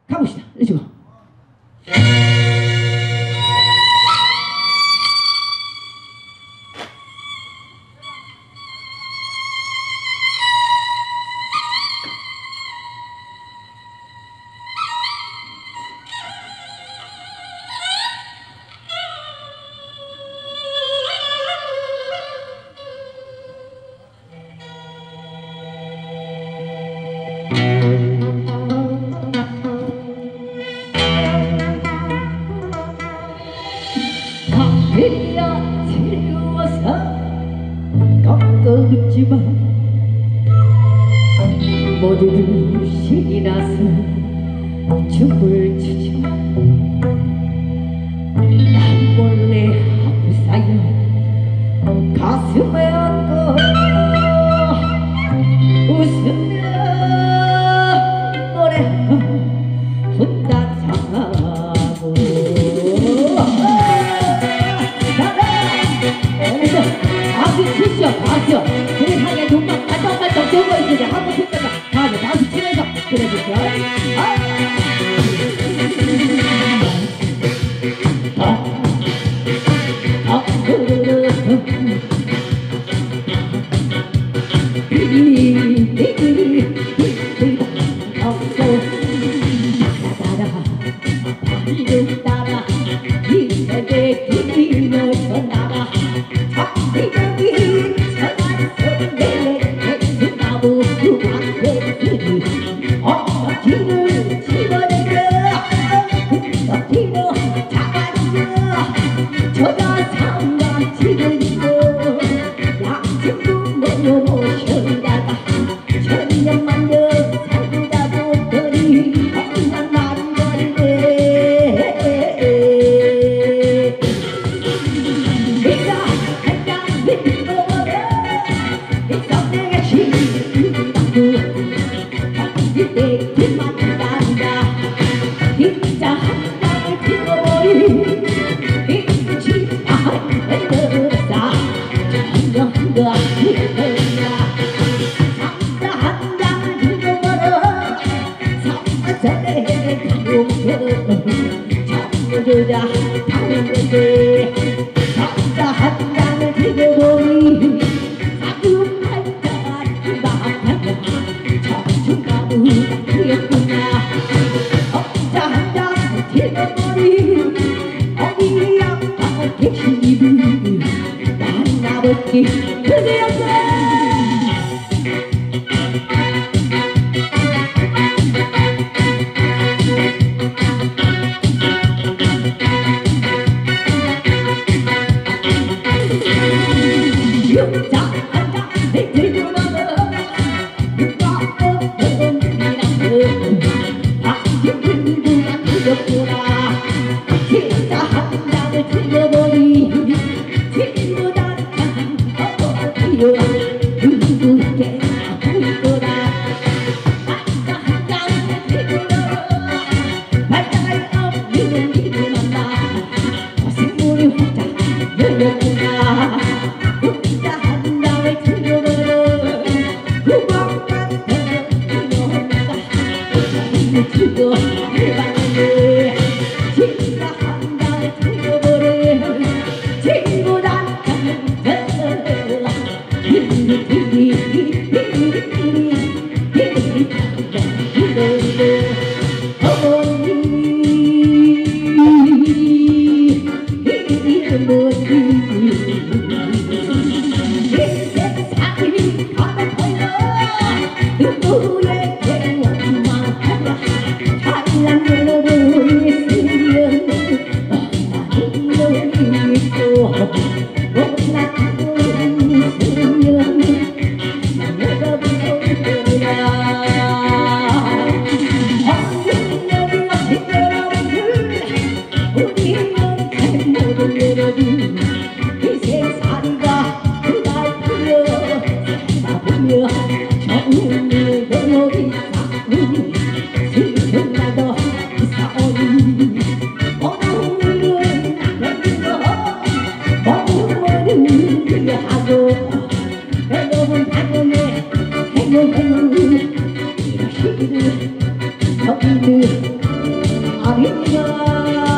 가봅시다. 렛츠고. 가을이야 지루워서 꺾어붙지마 모두들 신이 나서 춤을 추지마 난 몰래 앞을 쌓여 가슴에 안고 웃으며 노래하며 혼자 자고 박수 치시오 박수 세상에 눈만 반짝반짝 뜨고 있으니 한번 힘내서 다음에 박수 치면서 그래주세요. 따라 이 세대 길을 전나가 이름이 전화서 내 나무 앞에 길을 집어내려 뒤로 잡아주려 저가 상가 지르고 약속도 모셔다가 천년만년 살다 보더니 그냥 말은 거리네 내가 한장 믿어버려 내가 시기라고 이때 그만 간다 진짜 한 장을 피워버린 이 집안을 들었다 정정한가 싶었냐 상자 한 장을 피워버려 상자에 가용겨 정주자 당근데 상자 한 장을 피워버린 사금 한 장을 막하냐 정중가무가 그였구나 상자 한 장을 피워버린 어디 아빠 택시비 만나볼게 그대였어 육자 한장 들고 나가 누가 없는 이라고 박수 들고 난 그렸구나 진짜 한 장을 들려버리 친구 단장 어디요 누구게 보이더라 진짜 한 장을 들고 발자갈 없는 길을 만나 거센문이 혼자 열렸구나 혼자 한 장을 들려버려 구멍만 들려온다 들고 해봤는데 진짜 한 장을 들려버려 친구 단장을 들려 이러시기를 저기를 아름이품바